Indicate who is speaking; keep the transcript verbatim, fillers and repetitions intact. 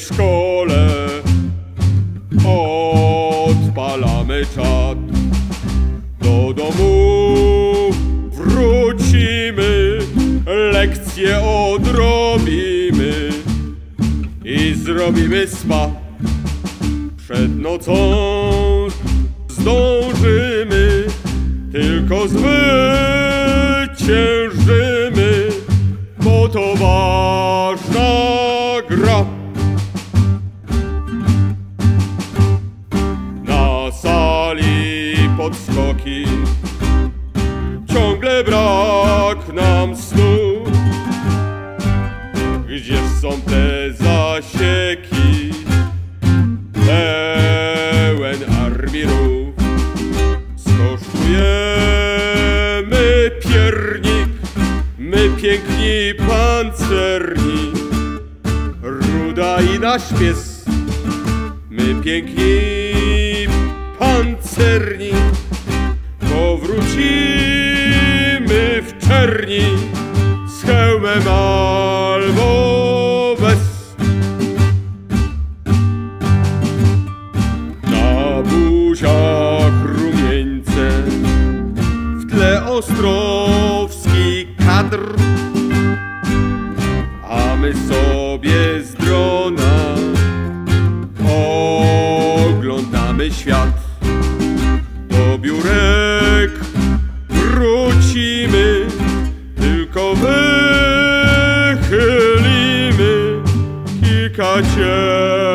Speaker 1: szkole odpalamy czat. Do domu wrócimy, lekcje odrobimy i zrobimy spa. Przed nocą zdążymy, tylko zwyciężymy, bo to ważna gra. Na sali podskoki, ciągle brak nam snu. Gdzież są te zasieki, pełen armii rów? Skosztujemy piernik, my piękni pancerni, Ruda i nasz pies. My piękni pancerni powrócimy w czerni z hełmem albo bez. Na buziach rumieńce, w tle ostrowski kadr, a my sobie z drona oglądamy świat. Do biurek wrócimy, tylko wychylimy kilka cię.